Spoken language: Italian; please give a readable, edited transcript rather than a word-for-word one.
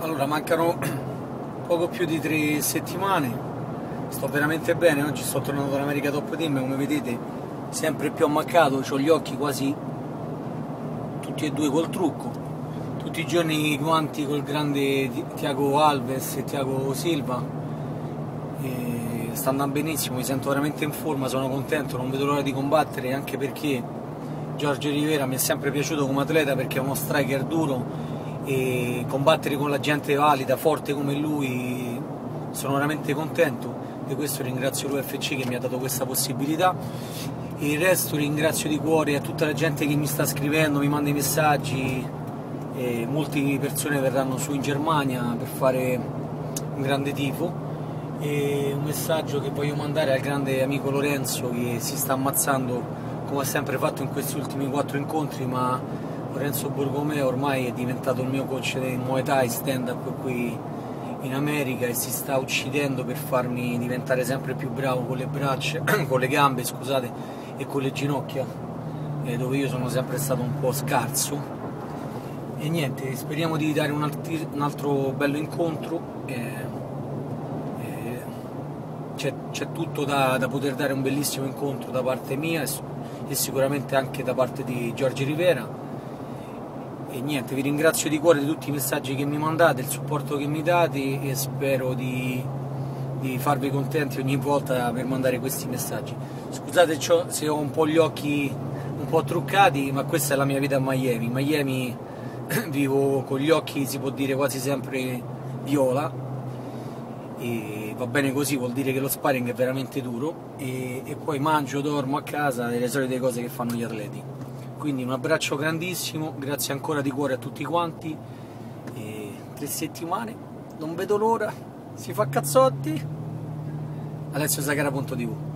Allora, mancano poco più di 3 settimane, sto veramente bene, oggi sto tornando dall'America Top Team e come vedete sempre più ammaccato, ho gli occhi quasi tutti e due col trucco, tutti i giorni i guanti col grande Thiago Alves e Thiago Silva, e sta andando benissimo, mi sento veramente in forma, sono contento, non vedo l'ora di combattere, anche perché Giorgio Rivera mi è sempre piaciuto come atleta perché è uno striker duro e combattere con la gente valida, forte come lui, sono veramente contento. Di questo ringrazio l'UFC che mi ha dato questa possibilità e il resto ringrazio di cuore a tutta la gente che mi sta scrivendo, mi manda i messaggi e molte persone verranno su in Germania per fare un grande tifo e un messaggio che voglio mandare al grande amico Lorenzo che si sta ammazzando come ha sempre fatto in questi ultimi 4 incontri, ma Lorenzo Borgomeo ormai è diventato il mio coach di Muay Thai stand-up qui in America e si sta uccidendo per farmi diventare sempre più bravo con le braccia, con le gambe, scusate, e con le ginocchia, dove io sono sempre stato un po' scarso. E niente, speriamo di dare un altro bello incontro. C'è tutto da poter dare un bellissimo incontro da parte mia e sicuramente anche da parte di Giorgio Rivera. E niente, vi ringrazio di cuore di tutti i messaggi che mi mandate, il supporto che mi date e spero di farvi contenti ogni volta per mandare questi messaggi. Scusate se ho un po' gli occhi un po' truccati, ma questa è la mia vita a Miami. Miami vivo con gli occhi, si può dire, quasi sempre viola e va bene così, vuol dire che lo sparring è veramente duro e poi mangio, dormo a casa, le solite cose che fanno gli atleti. Quindi un abbraccio grandissimo, grazie ancora di cuore a tutti quanti, e 3 settimane, non vedo l'ora, si fa cazzotti, AlessioSagara.tv.